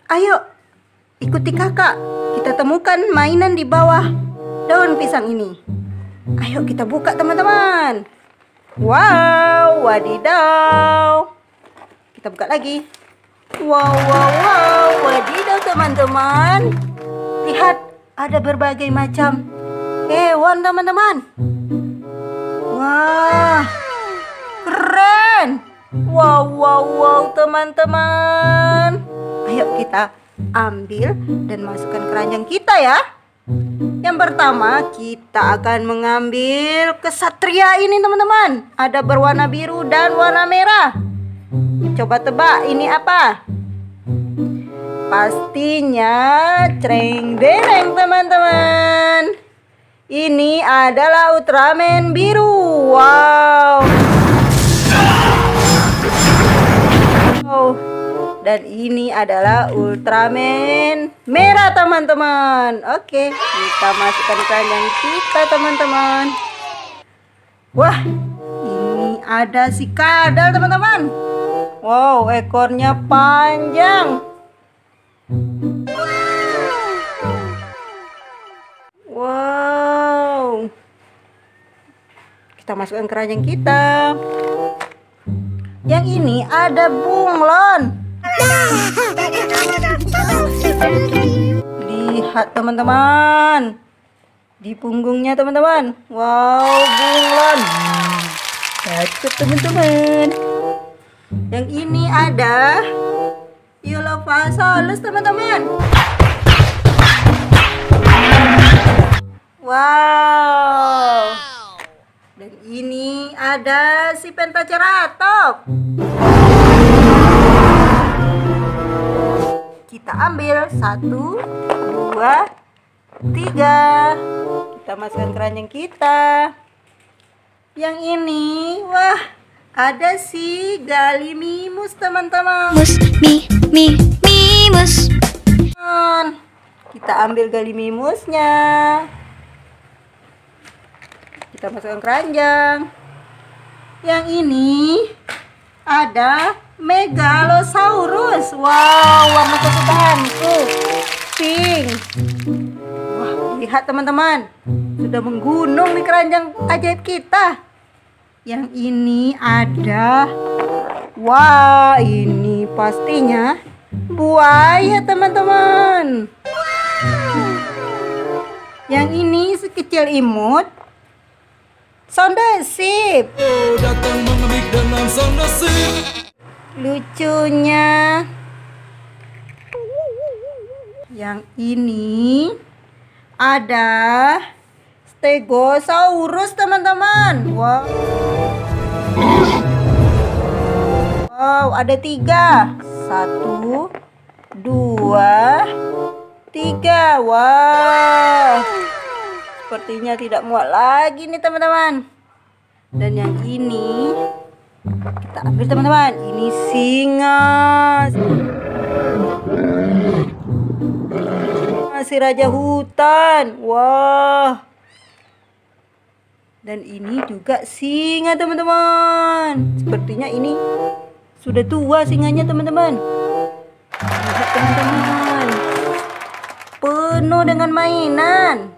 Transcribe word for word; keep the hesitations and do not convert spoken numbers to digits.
Ayo, ikuti kakak. Kita temukan mainan di bawah daun pisang ini. Ayo kita buka teman-teman. Wow, wadidaw. Kita buka lagi. Wow, wow, wow, wadidaw teman-teman. Lihat, ada berbagai macam hewan teman-teman. Wah, keren. Wow, wow, wow teman-teman. Ayo kita ambil dan masukkan keranjang kita ya. Yang pertama kita akan mengambil kesatria ini teman-teman. Ada berwarna biru dan warna merah. Coba tebak ini apa? Pastinya cereng dereng teman-teman. Ini adalah Ultraman biru. Wow. Oh, dan ini adalah Ultraman merah teman-teman. Oke, kita masukkan keranjang kita teman-teman. Wah, ini ada si kadal teman-teman. Wow, ekornya panjang. Wow. Kita masukkan keranjang kita. Yang ini ada bunglon. Lihat teman-teman, di punggungnya teman-teman. Wow, bunglon. Cakep teman-teman. Yang ini ada Dilophosaurus teman-teman. Wow. Dan ini ada si Pentaceratops. Kita ambil satu, dua, tiga. Kita masukkan keranjang kita. Yang ini, wah, ada si Gallimimus teman-teman. Mus, mi, mi, mimus. Kita ambil Gallimimusnya. Kita masukkan keranjang. Yang ini ada Megalosaurus. Wow, warna kesukaanku pink. Wah, lihat teman-teman, sudah menggunung di keranjang ajaib kita. Yang ini ada, wah, ini pastinya buaya teman-teman. Yang ini sekecil imut, sonda sip. Datang mengemik dengan sonda sip. Lucunya. Yang ini ada Stegosaurus teman-teman. Wow. Wow, ada tiga. Satu, dua, tiga. Wow. Sepertinya tidak muat lagi nih teman-teman. Dan yang ini kita ambil teman-teman. Ini singa. Masih raja hutan. Wah. Dan ini juga singa teman-teman. Sepertinya ini sudah tua singanya teman-teman. Lihat teman-teman, penuh dengan mainan.